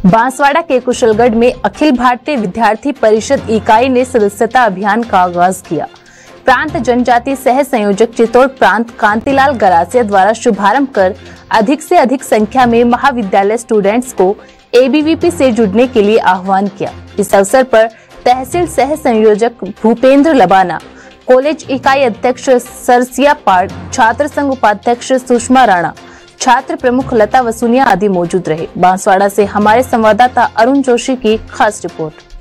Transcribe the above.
बांसवाड़ा के कुशलगढ़ में अखिल भारतीय विद्यार्थी परिषद इकाई ने सदस्यता अभियान का आगाज किया। प्रांत जनजाति सह संयोजक चित्तौड़ प्रांत कांतिलाल गरासिया द्वारा शुभारंभ कर अधिक से अधिक संख्या में महाविद्यालय स्टूडेंट्स को एबीवीपी से जुड़ने के लिए आह्वान किया। इस अवसर पर तहसील सह संयोजक भूपेंद्र लबाना, कॉलेज इकाई अध्यक्ष सरसिया पाड़, छात्र संघ उपाध्यक्ष सुषमा राणा, छात्र प्रमुख लता वसूनिया आदि मौजूद रहे। बांसवाड़ा से हमारे संवाददाता अरुण जोशी की खास रिपोर्ट।